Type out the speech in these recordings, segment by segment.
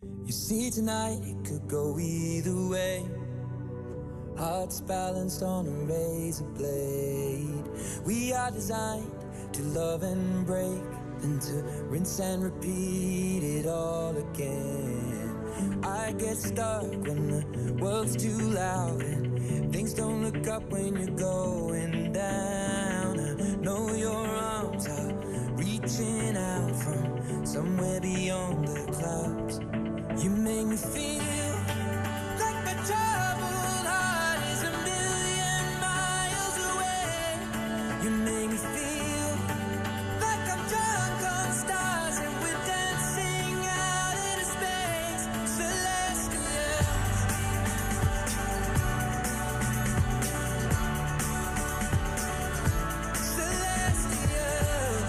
You see, tonight it could go either way. Hearts balanced on a razor blade. We are designed to love and break, then to rinse and repeat it all again. I get stuck when the world's too loud and things don't look up when you're going down. I know your arms are reaching out from somewhere beyond the clouds. You make me feel like my troubled heart is a million miles away. You make me feel like I'm drunk on stars and we're dancing out into space, celestial. Celestial.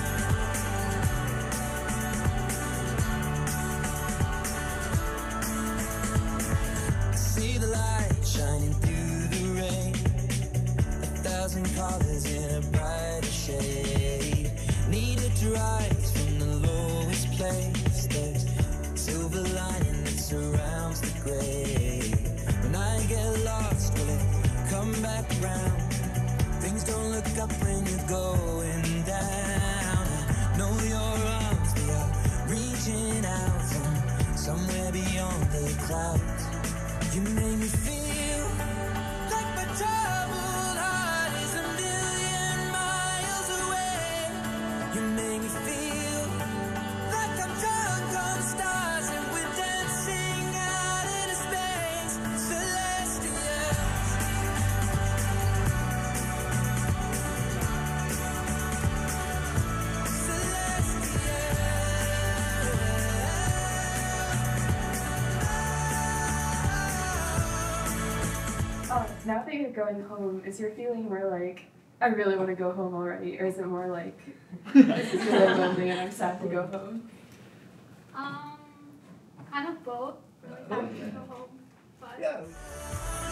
See the light shining through the rain, 1,000 colors in a brighter shade. Needed to rise from the lowest place. There's silver lining that surrounds the gray. When I get lost, will it come back around? Things don't look up when you're going down. I know your arms, they are reaching out from somewhere beyond the clouds. You make me feel like my troubled heart is a million miles away. You make me feel like I'm drunk on stars and we're dancing out into space, celestial. Now that you're going home, is your feeling more like, I really want to go home already, or is it more like, this is really lonely and I'm sad to go home? Kind of both. Really happy to go home, but Yes.